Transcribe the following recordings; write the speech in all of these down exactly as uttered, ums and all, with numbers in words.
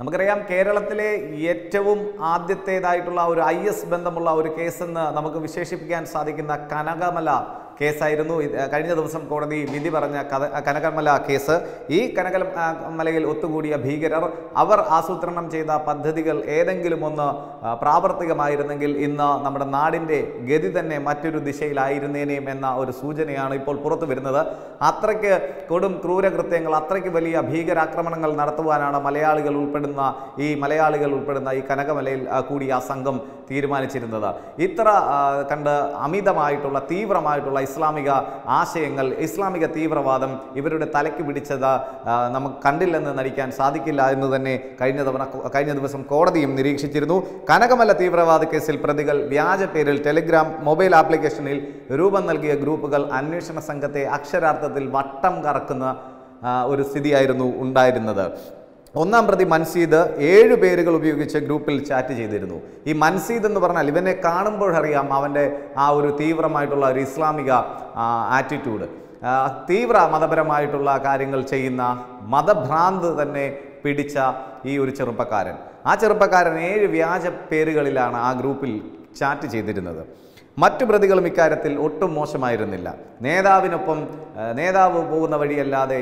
നമുക്കറിയാം കേരളത്തിലെ ഏറ്റവും ആദ്യത്തേതായിട്ടുള്ള ഒരു ഐ എസ് ബന്ധമുള്ള ഒരു കേസെന്ന് നമുക്ക് വിശേഷിപ്പിക്കാൻ സാധിക്കുന്ന കനകമല കേസായിരുന്നു. കഴിഞ്ഞ ദിവസം കോടതി വിധി പറഞ്ഞ കനകമല കേസ്. ഈ കനകമലയിൽ ഒത്തുകൂടിയ ഭീകരർ അവർ ആസൂത്രണം ചെയ്ത പദ്ധതികൾ ഏതെങ്കിലും ഒന്ന് പ്രാവർത്തികമായിരുന്നെങ്കിൽ ഇന്ന് നമ്മുടെ നാടിൻ്റെ ഗതി തന്നെ മറ്റൊരു ദിശയിലായിരുന്നേനെയും എന്ന ഒരു സൂചനയാണ് ഇപ്പോൾ പുറത്തു വരുന്നത്. അത്രയ്ക്ക് കൊടും ക്രൂരകൃത്യങ്ങൾ, അത്രയ്ക്ക് വലിയ ഭീകരാക്രമണങ്ങൾ നടത്തുവാനാണ് മലയാളികൾ ഉൾപ്പെടുന്ന ഈ മലയാളികൾ ഉൾപ്പെടുന്ന ഈ കനകമലയിൽ കൂടി ആ സംഘം തീരുമാനിച്ചിരുന്നത്. ഇത്ര കണ്ട് അമിതമായിട്ടുള്ള തീവ്രമായിട്ടുള്ള ഇസ്ലാമിക ആശയങ്ങൾ, ഇസ്ലാമിക തീവ്രവാദം ഇവരുടെ തലയ്ക്ക് പിടിച്ചത് നമുക്ക് കണ്ടില്ലെന്ന് നടിക്കാൻ സാധിക്കില്ല എന്ന് തന്നെ കഴിഞ്ഞ തവണ കഴിഞ്ഞ ദിവസം കോടതിയും നിരീക്ഷിച്ചിരുന്നു. കനകമല തീവ്രവാദ കേസിൽ പ്രതികൾ വ്യാജ പേരിൽ ടെലിഗ്രാം മൊബൈൽ ആപ്ലിക്കേഷനിൽ രൂപം നൽകിയ ഗ്രൂപ്പുകൾ അന്വേഷണ സംഘത്തെ അക്ഷരാർത്ഥത്തിൽ വട്ടം കറക്കുന്ന ഒരു സ്ഥിതിയായിരുന്നു ഉണ്ടായിരുന്നത്. ഒന്നാം പ്രതി മൻസീദ് ഏഴ് പേരുകൾ ഉപയോഗിച്ച് ഗ്രൂപ്പിൽ ചാറ്റ് ചെയ്തിരുന്നു. ഈ മൻസീദ് എന്ന് പറഞ്ഞാൽ ഇവനെ കാണുമ്പോഴറിയാം അവൻ്റെ ആ ഒരു തീവ്രമായിട്ടുള്ള ഒരു ഇസ്ലാമിക ആറ്റിറ്റ്യൂഡ്, തീവ്ര മതപരമായിട്ടുള്ള കാര്യങ്ങൾ ചെയ്യുന്ന മതഭ്രാന്ത് തന്നെ പിടിച്ച ഈ ഒരു ചെറുപ്പക്കാരൻ. ആ ചെറുപ്പക്കാരൻ ഏഴ് വ്യാജ പേരുകളിലാണ് ആ ഗ്രൂപ്പിൽ ചാറ്റ് ചെയ്തിരുന്നത്. മറ്റു പ്രതികളും ഇക്കാര്യത്തിൽ ഒട്ടും മോശമായിരുന്നില്ല. നേതാവിനൊപ്പം നേതാവ് പോകുന്ന വഴിയല്ലാതെ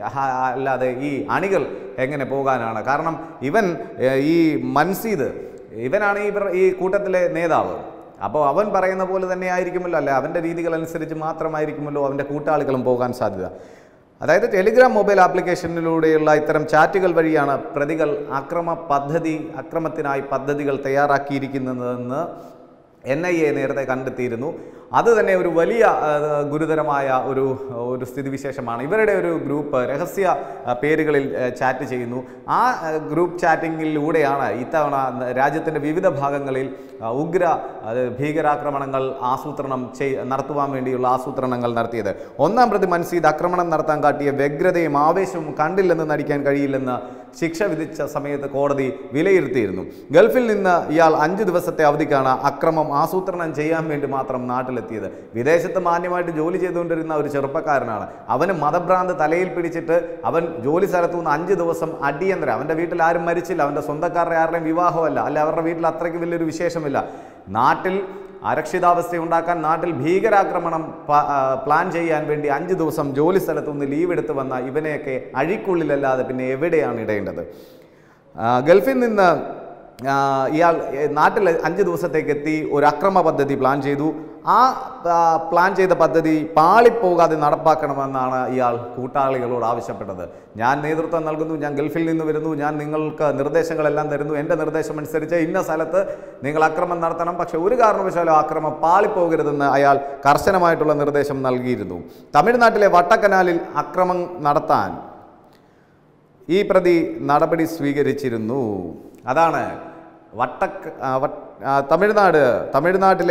അല്ലാതെ ഈ അണികൾ എങ്ങനെ പോകാനാണ്? കാരണം ഇവൻ ഈ മൻസീദ് ഇവനാണ് ഈ ഈ കൂട്ടത്തിലെ നേതാവ്. അപ്പോൾ അവൻ പറയുന്ന പോലെ തന്നെ ആയിരിക്കുമല്ലോ, അല്ലെ അവൻ്റെ രീതികൾ അനുസരിച്ച് മാത്രമായിരിക്കുമല്ലോ അവൻ്റെ കൂട്ടാളികളും പോകാൻ സാധ്യത. അതായത് ടെലിഗ്രാം മൊബൈൽ ആപ്ലിക്കേഷനിലൂടെയുള്ള ഇത്തരം ചാറ്റുകൾ വഴിയാണ് പ്രതികൾ അക്രമ പദ്ധതി അക്രമത്തിനായി പദ്ധതികൾ തയ്യാറാക്കിയിരിക്കുന്നതെന്ന് എൻ ഐ എ നേരത്തെ കണ്ടെത്തിയിരുന്നു. അത് തന്നെ ഒരു വലിയ ഗുരുതരമായ ഒരു ഒരു സ്ഥിതിവിശേഷമാണ്. ഇവരുടെ ഒരു ഗ്രൂപ്പ് രഹസ്യ പേരുകളിൽ ചാറ്റ് ചെയ്യുന്നു. ആ ഗ്രൂപ്പ് ചാറ്റിങ്ങിലൂടെയാണ് ഇത്തവണ രാജ്യത്തിൻ്റെ വിവിധ ഭാഗങ്ങളിൽ ഉഗ്ര ഭീകരാക്രമണങ്ങൾ ആസൂത്രണം ചെയ് നടത്തുവാൻ വേണ്ടിയുള്ള ആസൂത്രണങ്ങൾ നടത്തിയത്. ഒന്നാം പ്രതി മൻസീദ് ആക്രമണം നടത്താൻ കാട്ടിയ വ്യഗ്രതയും ആവേശവും കണ്ടില്ലെന്ന് നടിക്കാൻ കഴിയില്ലെന്ന് ശിക്ഷ വിധിച്ച സമയത്ത് കോടതി വിലയിരുത്തിയിരുന്നു. ഗൾഫിൽ നിന്ന് ഇയാൾ അഞ്ച് ദിവസത്തെ അവധിക്കാണ് അക്രമം ആസൂത്രണം ചെയ്യാൻ വേണ്ടി മാത്രം നാട്ടിലെത്തിയത്. വിദേശത്ത് മാന്യമായിട്ട് ജോലി ചെയ്തുകൊണ്ടിരുന്ന ഒരു ചെറുപ്പക്കാരനാണ്. അവന് മതഭ്രാന്ത് തലയിൽ പിടിച്ചിട്ട് അവൻ ജോലി സ്ഥലത്തു നിന്ന് അഞ്ച് ദിവസം അടിയന്തരം, അവൻ്റെ വീട്ടിൽ ആരും മരിച്ചില്ല, അവൻ്റെ സ്വന്തക്കാരുടെ ആരുടെയും വിവാഹമല്ല, അല്ല അവരുടെ വീട്ടിൽ അത്രയ്ക്ക് വലിയൊരു വിശേഷമില്ല. നാട്ടിൽ അരക്ഷിതാവസ്ഥ ഉണ്ടാക്കാൻ, നാട്ടിൽ ഭീകരാക്രമണം പ്ലാൻ ചെയ്യാൻ വേണ്ടി അഞ്ച് ദിവസം ജോലി സ്ഥലത്തുനിന്ന് ലീവ് എടുത്ത് വന്ന ഇവനെയൊക്കെ അഴിക്കുള്ളിലല്ലാതെ പിന്നെ എവിടെയാണ് ഇടേണ്ടത്? ഗൾഫിൽ നിന്ന് ഇയാൾ നാട്ടിൽ അഞ്ച് ദിവസത്തേക്ക് എത്തി ഒരു അക്രമ പദ്ധതി പ്ലാൻ ചെയ്തു. ആ പ്ലാൻ ചെയ്ത പദ്ധതി പാളിപ്പോകാതെ നടപ്പാക്കണമെന്നാണ് ഇയാൾ കൂട്ടാളികളോട് ആവശ്യപ്പെട്ടത്. ഞാൻ നേതൃത്വം നൽകുന്നു, ഞാൻ ഗൾഫിൽ നിന്ന് വരുന്നു, ഞാൻ നിങ്ങൾക്ക് നിർദ്ദേശങ്ങളെല്ലാം തരുന്നു, എൻ്റെ നിർദ്ദേശം അനുസരിച്ച് ഇന്ന സ്ഥലത്ത് നിങ്ങൾ അക്രമം നടത്തണം, പക്ഷേ ഒരു കാരണവശാലും അക്രമം പാളിപ്പോകരുതെന്ന് അയാൾ കർശനമായിട്ടുള്ള നിർദ്ദേശം നൽകിയിരുന്നു. തമിഴ്നാട്ടിലെ വട്ടക്കനാലിൽ അക്രമം നടത്താൻ ഈ പ്രതി നടപടി സ്വീകരിച്ചിരുന്നു. അതാണ് വട്ട തമിഴ്നാട് തമിഴ്നാട്ടിലെ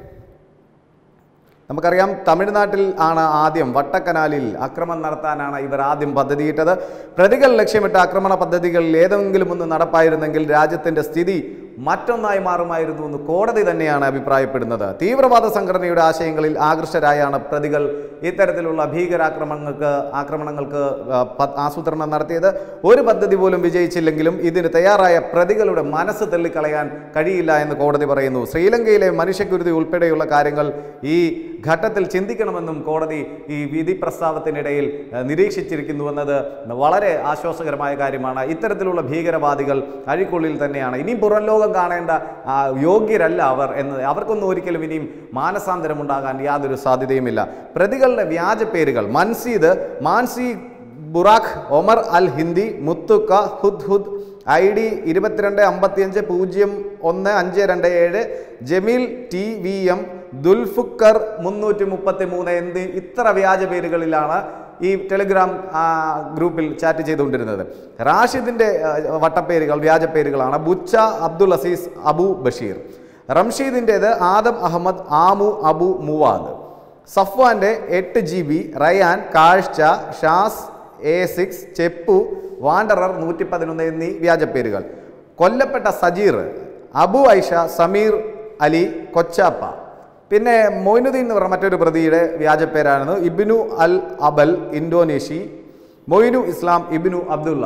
നമുക്കറിയാം തമിഴ്നാട്ടിൽ ആണ് ആദ്യം വട്ടക്കനാലിൽ അക്രമം നടത്താനാണ് ഇവർ ആദ്യം പദ്ധതിയിട്ടത്. പ്രതികൾ ലക്ഷ്യമിട്ട ആക്രമണ പദ്ധതികളിൽ ഏതെങ്കിലും ഒന്ന് നടപ്പായിരുന്നെങ്കിൽ രാജ്യത്തിൻ്റെ സ്ഥിതി മറ്റൊന്നായി മാറുമായിരുന്നു എന്ന് കോടതി തന്നെയാണ് അഭിപ്രായപ്പെടുന്നത്. തീവ്രവാദ സംഘടനയുടെ ആശയങ്ങളിൽ ആകൃഷ്ടരായാണ് പ്രതികൾ ഇത്തരത്തിലുള്ള ഭീകരാക്രമണങ്ങൾക്ക് ആക്രമണങ്ങൾക്ക് ആസൂത്രണം നടത്തിയത്. ഒരു പദ്ധതി പോലും വിജയിച്ചില്ലെങ്കിലും ഇതിന് തയ്യാറായ പ്രതികളുടെ മനസ്സ് തള്ളിക്കളയാൻ കഴിയില്ല എന്ന് കോടതി പറയുന്നു. ശ്രീലങ്കയിലെ മനുഷ്യക്കുരുതി ഉൾപ്പെടെയുള്ള കാര്യങ്ങൾ ഈ ഘട്ടത്തിൽ ചിന്തിക്കണമെന്നും കോടതി ഈ വിധി പ്രസ്താവത്തിനിടയിൽ നിരീക്ഷിച്ചിരിക്കുന്നുവെന്നത് വളരെ ആശ്വാസകരമായ കാര്യമാണ്. ഇത്തരത്തിലുള്ള ഭീകരവാദികൾ അഴിക്കുള്ളിൽ തന്നെയാണ്. ഇനിയും പുറം ലോകം കാണേണ്ട യോഗ്യരല്ല അവർ എന്ന്, അവർക്കൊന്നും ഒരിക്കലും ഇനിയും മാനസാന്തരം ഉണ്ടാകാൻ യാതൊരു സാധ്യതയുമില്ല. പ്രതികളുടെ വ്യാജ പേരുകൾ മൻസീദ്, മാൻസി ബുറാഖ്, ഒമർ അൽ ഹിന്ദി, മുത്തുക്ക, ഹുദ് ഹുദ്, ഐ ഡി ഇരുപത്തിരണ്ട് അമ്പത്തിയഞ്ച് പൂജ്യം ഒന്ന് അഞ്ച് രണ്ട് ഏഴ്, Jamil T V M, Dulfukkar മുന്നൂറ്റി മുപ്പത്തി മൂന്ന് എന്നീ ഇത്ര വ്യാജ പേരുകളിലാണ് ഈ ടെലിഗ്രാം ഗ്രൂപ്പിൽ ചാറ്റ് ചെയ്തുകൊണ്ടിരുന്നത്. റാഷിദിൻ്റെ വട്ടപ്പേരുകൾ വ്യാജ പേരുകളാണ് ബുച്ച അബ്ദുൽ അസീസ് അബു ബഷീർ. റംഷീദിൻ്റേത് ആദം അഹമ്മദ് ആമു അബു മുവാദ്. സഫ്വാൻ്റെ എട്ട് ജി ബി, റയാൻ, കാഴ്ച, ഷാസ്, എ സിക്സ്, ചെപ്പു, വാണ്ടറർ നൂറ്റി പതിനൊന്ന് എന്നീ വ്യാജപ്പേരുകൾ. കൊല്ലപ്പെട്ട സജീർ, അബു ഐഷ, സമീർ അലി, കൊച്ചാപ്പ. പിന്നെ മൊയ്നുദ്ദീൻ എന്ന് പറഞ്ഞ മറ്റൊരു പ്രതിയുടെ വ്യാജപ്പേരാണ് ഇബ്നു അൽ അബൽ, ഇന്തോനേഷ്യ, മൊയ്നു ഇസ്ലാം, ഇബ്നു അബ്ദുള്ള.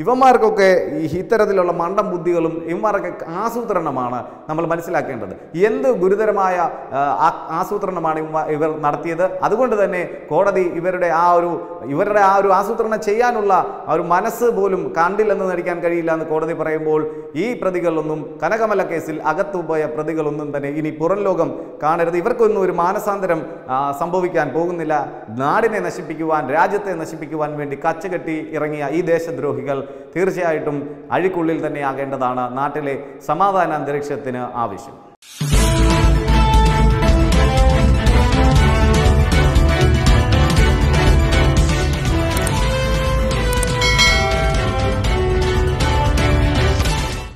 ഇവന്മാർക്കൊക്കെ ഈ ഇത്തരത്തിലുള്ള മണ്ടം ബുദ്ധികളും ഇവന്മാരൊക്കെ ആസൂത്രണമാണ് നമ്മൾ മനസ്സിലാക്കേണ്ടത്. എന്ത് ഗുരുതരമായ ആസൂത്രണമാണ് ഇവർ നടത്തിയത്. അതുകൊണ്ട് തന്നെ കോടതി ഇവരുടെ ആ ഒരു ഇവരുടെ ആ ഒരു ആസൂത്രണം ചെയ്യാനുള്ള ആ ഒരു മനസ്സ് പോലും കണ്ടില്ലെന്ന് നടിക്കാൻ കഴിയില്ല എന്ന് കോടതി പറയുമ്പോൾ ഈ പ്രതികളൊന്നും കനകമല കേസിൽ അകത്തുപോയ പ്രതികളൊന്നും തന്നെ ഇനി പുറം ലോകം കാണരുത്. ഇവർക്കൊന്നും ഒരു മാനസാന്തരം സംഭവിക്കാൻ പോകുന്നില്ല. നാടിനെ നശിപ്പിക്കുവാൻ, രാജ്യത്തെ നശിപ്പിക്കുവാൻ വേണ്ടി കച്ചകെട്ടി ഇറങ്ങിയ ഈ ദേശദ്രോഹികൾ തീർച്ചയായിട്ടും അഴിക്കുള്ളിൽ തന്നെ ആകേണ്ടതാണ് നാട്ടിലെ സമാധാന അന്തരീക്ഷത്തിന് ആവശ്യം.